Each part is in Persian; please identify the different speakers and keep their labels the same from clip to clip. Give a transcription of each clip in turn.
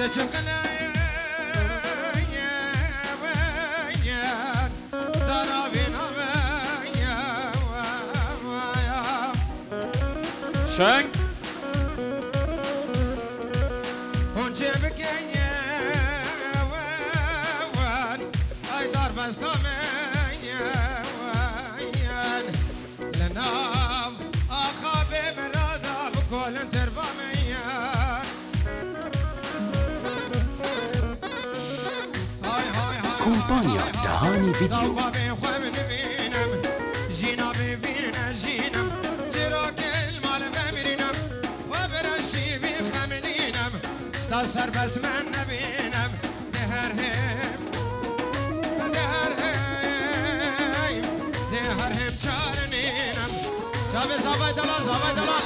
Speaker 1: شنگ
Speaker 2: كومبانيا دهاني فيديو
Speaker 3: سر بس من نبینم دهر هم چارنینم جاب زوای دلال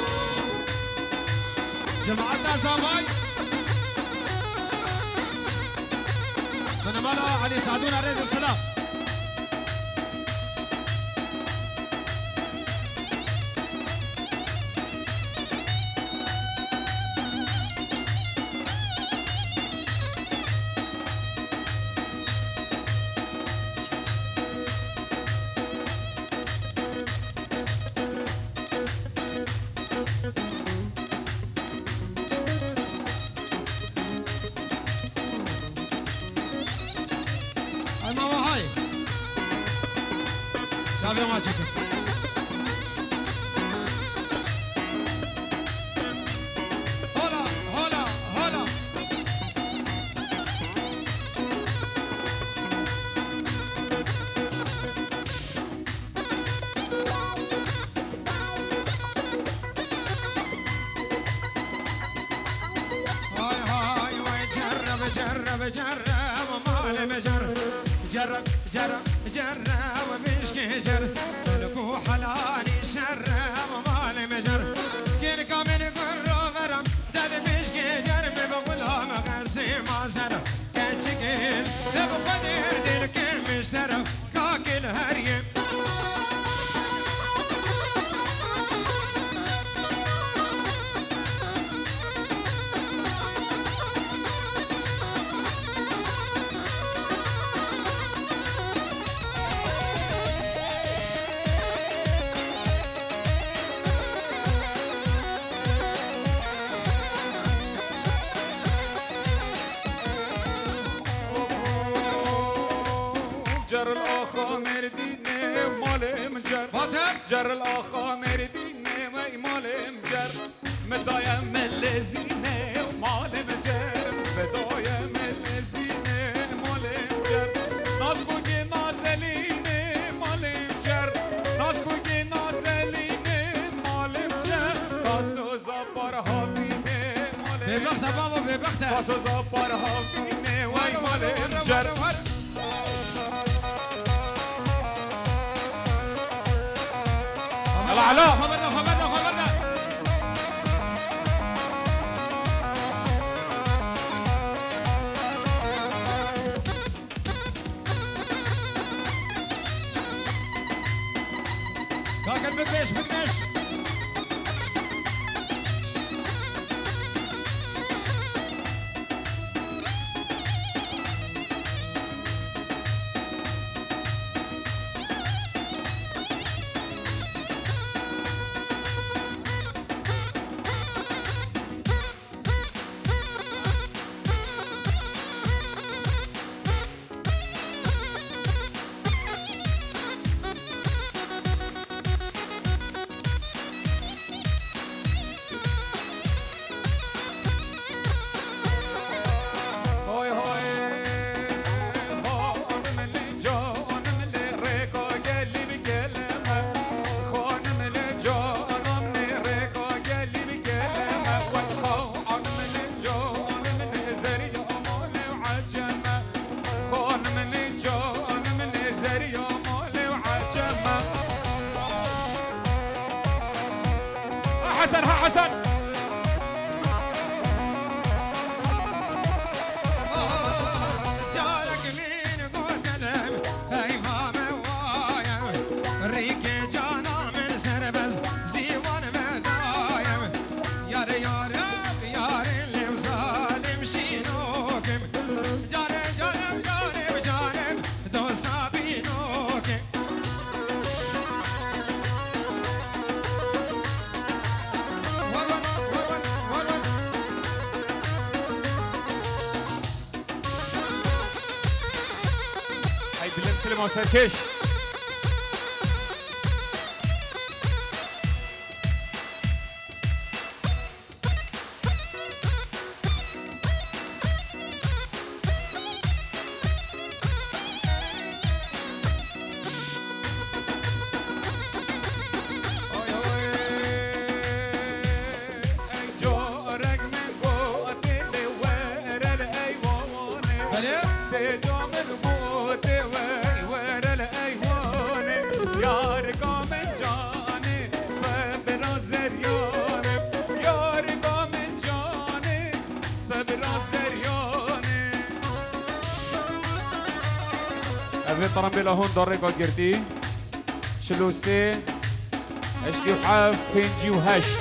Speaker 3: جماعت زوای من مالا علی سعدون علیه السلام جرب ومشكي جر ملكو حلالي شرب ومالي مجر كين كامل قرو فرم دل مشكي جر بقولها مغسي ما زر كاتشكيل بقدر دل كل مشترى كاكل هريم
Speaker 1: جر الآخا مردینه و مال مجر مدایم لزینه و مال مجر مدایم لزینه مال مجر نازگوی نازلینه مال مجر نازگوی نازلینه مال مجر کاسوزا بارها بینه مال مجر
Speaker 3: ببخته بابا ببخته
Speaker 1: کاسوزا بارها بینه و مال مجر
Speaker 3: علا خبرنا كاكل بكبش
Speaker 1: حسن
Speaker 3: يا رب يا اللي مظالم شينو
Speaker 1: سلمان سرکش أبي طرمبيلا هون دوريكو جردي شلوسي اشتي وحاف بينجي وهشت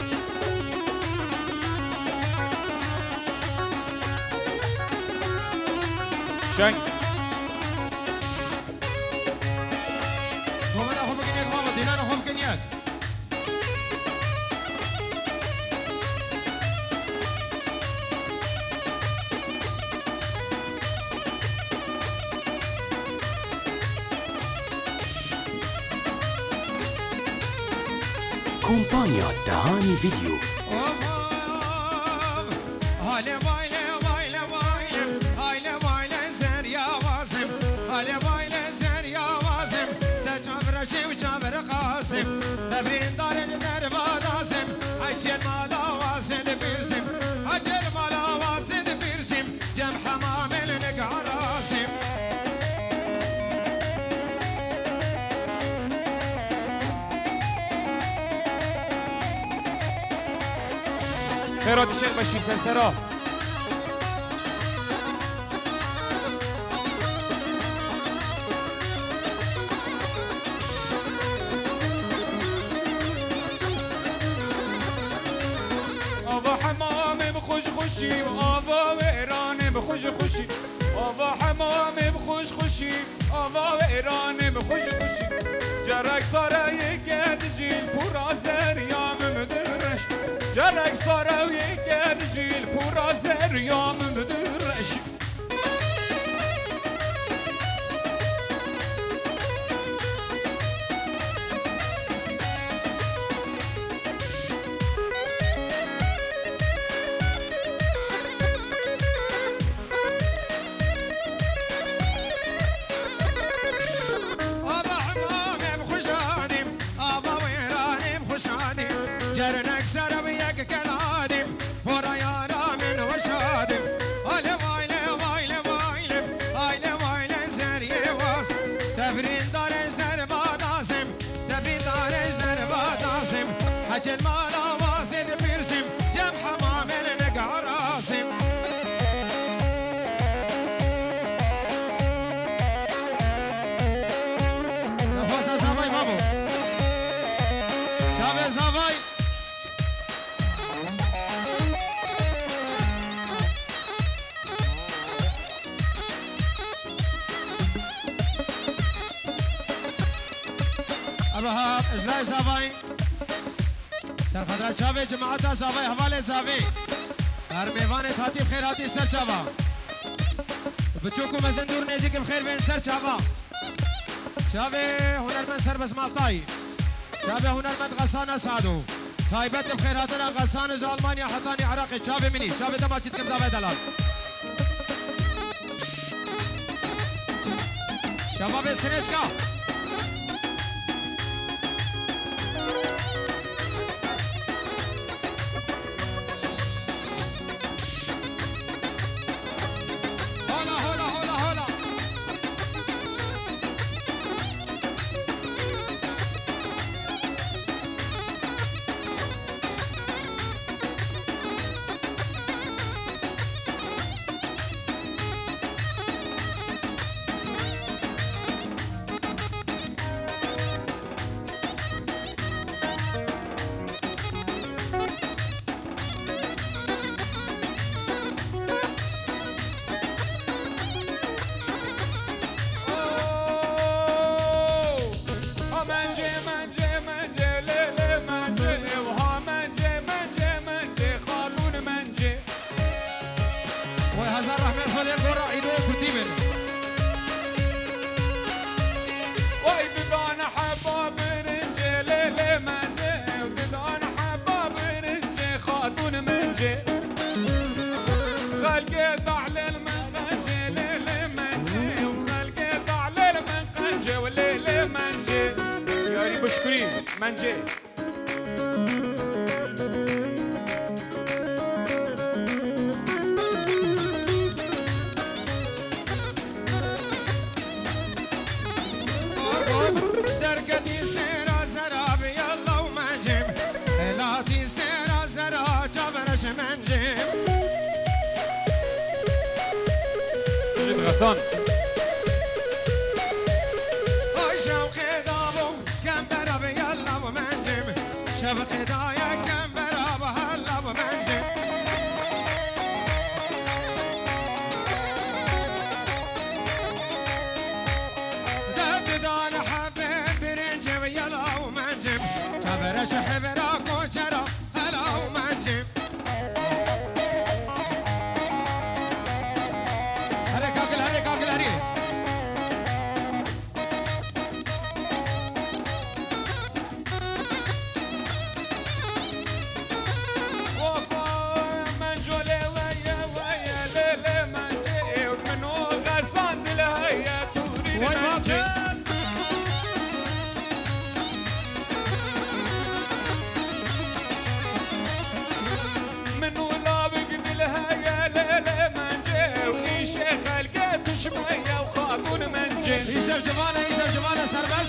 Speaker 1: شنك
Speaker 3: هم أنا هم كنيك ماما دينانا هم كنيك
Speaker 2: كومبانيا دهاني فيديو
Speaker 3: وشابر قاسم تبرين دارج دربا داسم أجل مالا واسد بيرسم أجل مالا واسد بيرسم جم حمام النقع راسم
Speaker 1: خيرات الشيخ بشير سلسرة خوشی آوا و ایران بخوش خوشی آوا حمام بخوش خوشی آوا و ایران بخوش خوشی جرک ساره یک جیل پورا زریام مدرش جرک ساره یک جیل پورا زریام مدرش
Speaker 3: جرنك سربيك كالعادم ورا من وشادم ألا وايلة وايلة وايلة وايلة وايلة زرية واس تبرين دارج دربا داسم تبرين دارج دربا داسم حجل مالا واسد بيرسم جم حمام النقع راسم نفوسا زاوي بابو شابه زاوي أبهاب إجلاء زاوي سر خضرات شابه جماعتها زاوي حوالي زاوي هرميوان تهاتي بخيراتي سر شابه بتشوكو مزندور نيزيك بخير بين سر شابه شابه هنرمن سر بسمالطاي شابه هنرمن غسانة سعدو تايبت بخيراتنا غسانة جو ألمانيا حطاني عراقي شابه مني شابه دمال جيتكم زاوي دلال شباب سنجكا
Speaker 1: منجي
Speaker 3: دركتي سيرا سراب يلا ومنجم لاتي سيرا سرا جبرش منجم
Speaker 1: جد غسان
Speaker 3: شوق دابو كم براب يلا ومنجم شوق دايا كم براب هلا ومنجم دد دان حبيب برنج ويلا ومنجم جبرش حبرا كوشرا هلا ومنجم هريك اقل هريك اقل هريك
Speaker 1: شمية وخاطون منجن
Speaker 3: يشوف جماله سربس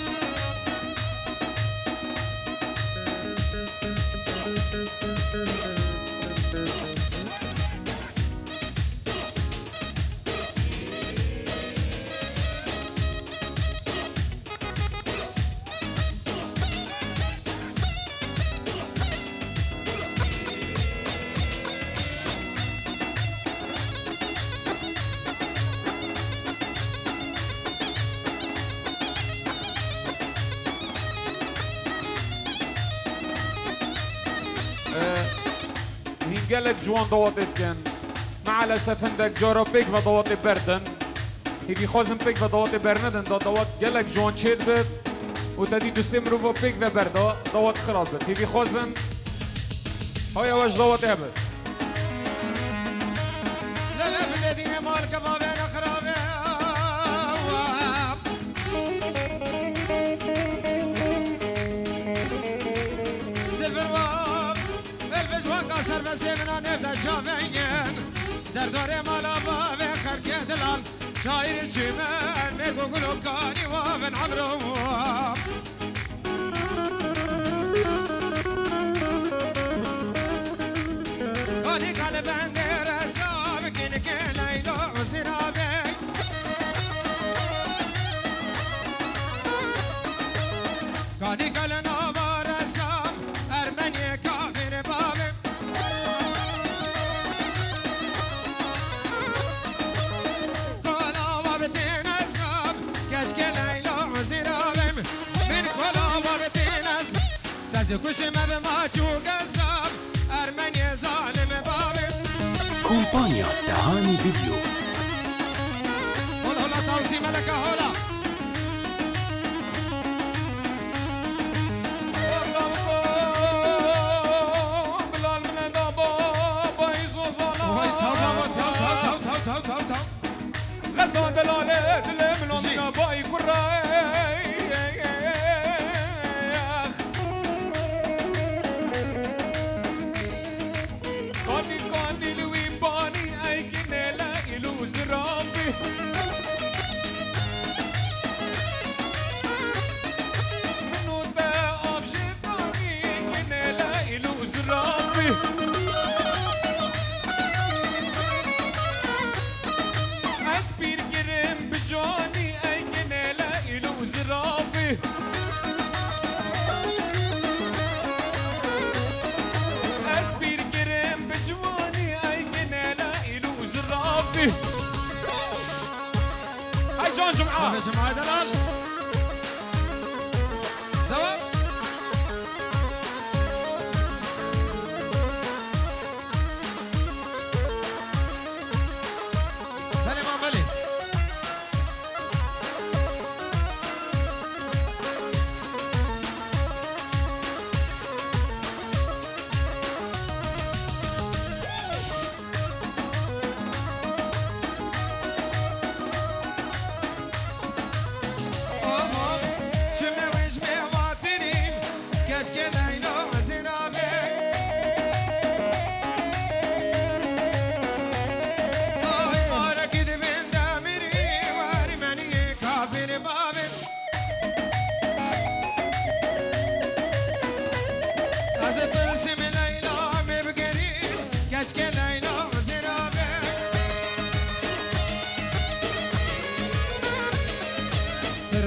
Speaker 1: قالك جوان ضوطت كان مع الاسف عندك جورو بيك و ضوطي بردن هيدي خوزن بيك و ضوطي برندن دا ضوط قالك جوان شيد بد و تدي دو سمرو و بيك و بردا ضوط خراب بد هيدي خوزن هاي واش ضوط ابد
Speaker 3: لا لا بلدي مالك ما بين خرابه سر بسیمنا نفت شافین در داره مالا با به خرک دلال شایر چیمن میگو گلوکانی و بن عمرو کانی کل بنده رساب کن که لیلا و سرابه کانی کل نابا رساب ارمنی کافر بابه كوشم بما چو قصاب ارمني ظالم بابي
Speaker 2: كومبانيا دهاني فيديو
Speaker 3: هلا هلا توسي ملكة هلا
Speaker 1: بلال من دابا بايزو ظلام غسان دلالة دل من باي كراي ربي منو تقف شفاني كنا لا يلوز ربي أسبير كرم بجاني أي كنا لا يلوز ربي أسبير كرم بجواني أي كنا لا يلوز ربي جون جمعة
Speaker 3: جمعة دلال دوام بلي ما بلي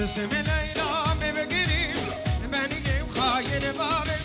Speaker 3: اسم لیلا می بگیریم منیم خاین بابه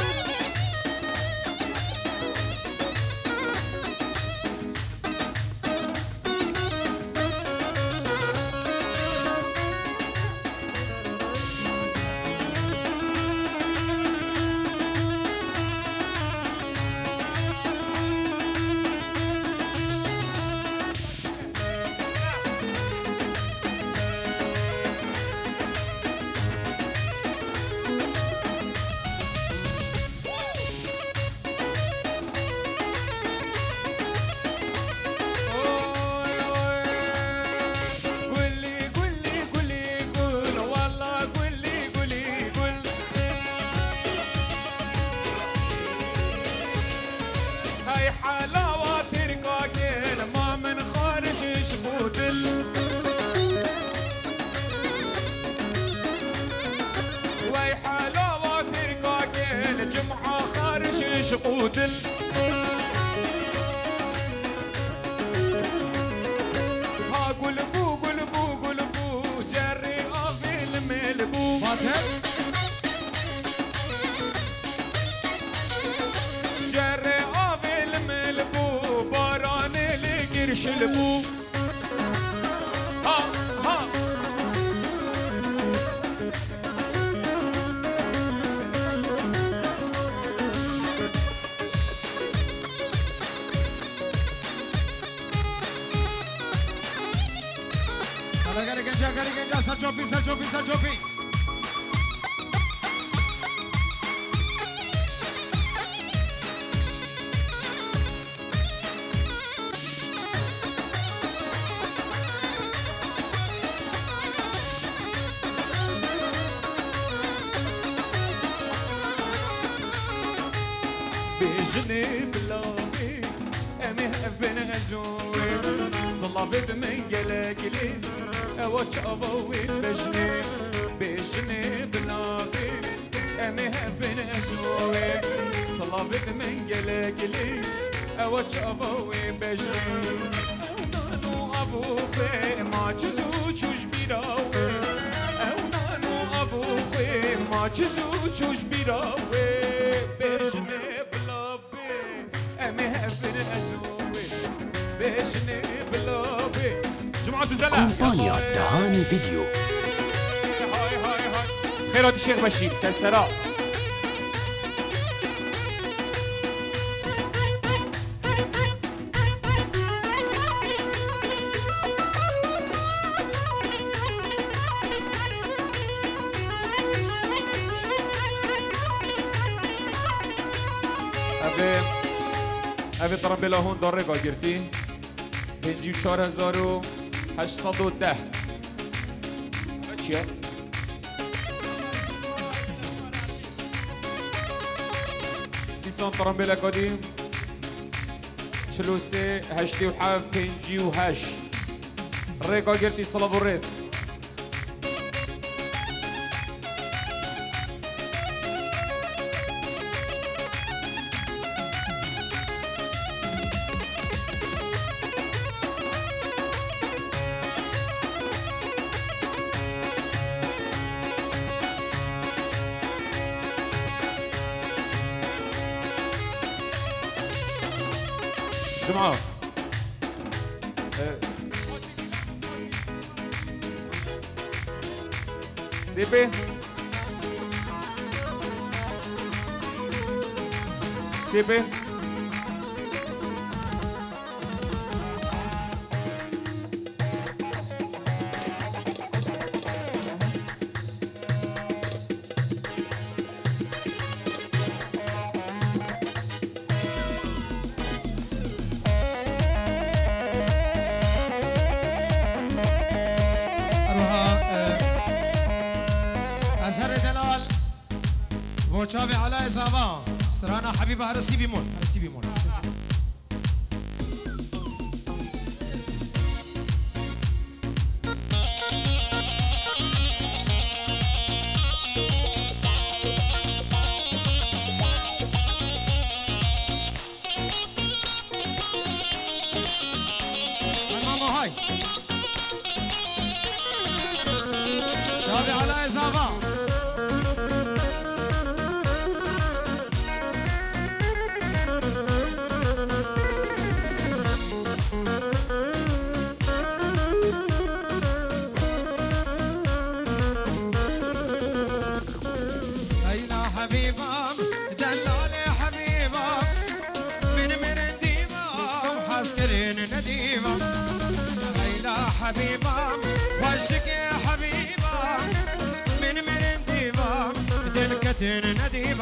Speaker 1: شقودل ها قلبو قلبو قلبو جري افيل ملبو
Speaker 3: فاتح
Speaker 1: جري افيل ملبو باران لقرش البو ها ها
Speaker 3: Kali genca sarcopi sarcopi sarcopi.
Speaker 1: بجني بلاغي امه ابن ازوي صلابي بمنجلكلي اوش ابوي بجني بلاغي امه ابن ازوي صلابي بمنجلكلي اوش ابوي بجني نانو ابو خي ما چزو چوش بیراوي او نانو ابو خي ما چزو چوش بیراوي بجني
Speaker 2: كومبانيا دهاني فيديو.
Speaker 1: هاي هاي هاي خيرات الشيخ بشير سلسلة أبي طرمبلا هون داره قاگرتی 54,810 چیه؟ دیسان طرمبلا قدیم 43 87 58 ری قاگرتی صلاة الرئيس جماعة سيبي سيبي
Speaker 3: وشافي على إصابة استرانا حبيبة هرسي بيمون هرسي بيمون حبيبة وشك يا حبيبة من ديبة دلكة نديبة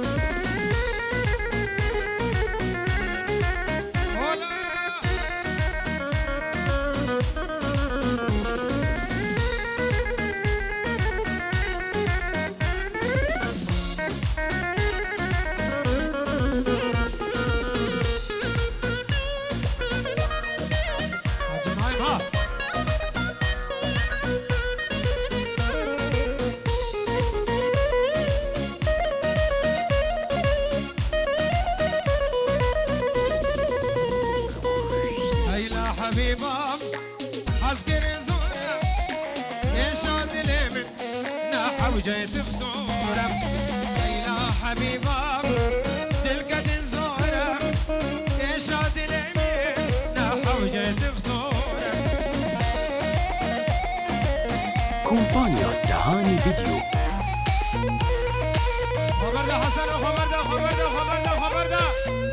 Speaker 3: حبيبة حسكر زورة يشاد اليمن نحو جاي تفطورة ليلى حبيبة تلقى زورة يشاد اليمن نحو جاي تفطورة
Speaker 2: كومبانيا دهاني فيديو
Speaker 3: خبر ده حسن خبر ده خبر ده خبر ده خبر ده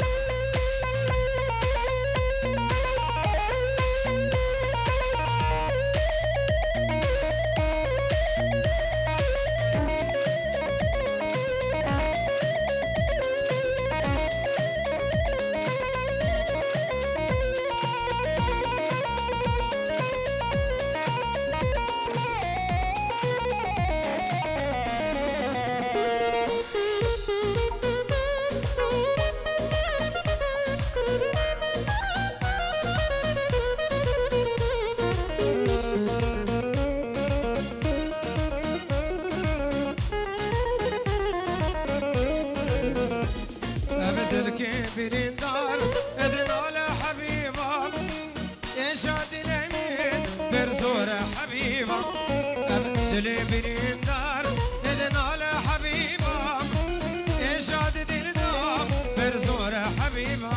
Speaker 3: كبيرين دار اذن على حبيبه يشاد اليمين برزوره حبيبه كبيرين دار اذن على حبيبه يشاد الدار برزوره حبيبه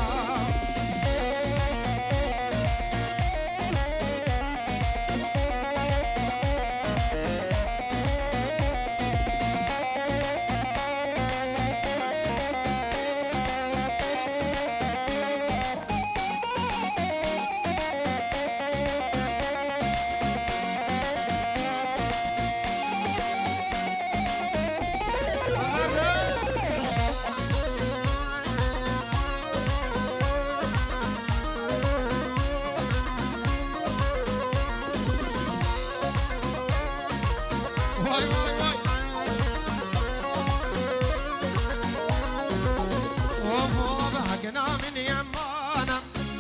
Speaker 3: من يمانا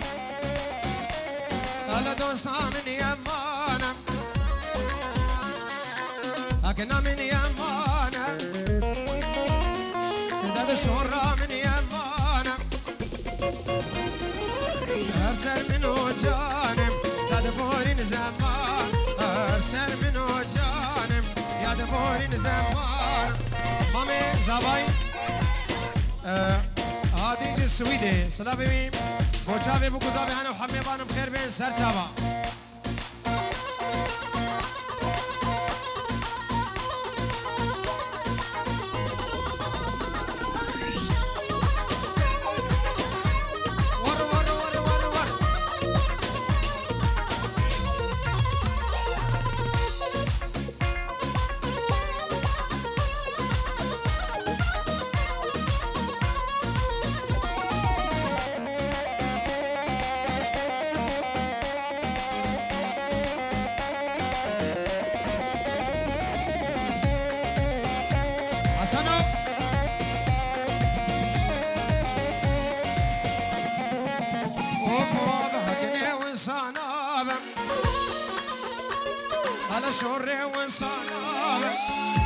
Speaker 3: هلا دوسنا من يمانا أكنا من يمانا إذا الشهرة من يمانا أرسل منه جانب يا دبورين زمان أرسل منه جانب يا دبورين زمان مامي زباين هادي السويدي صلاة بيمين بوشافي بوكوزافي أنا وحمي بانم بخير بين سر جابا حسنو وفوق حكني وانصانابا على شوري وانصانابا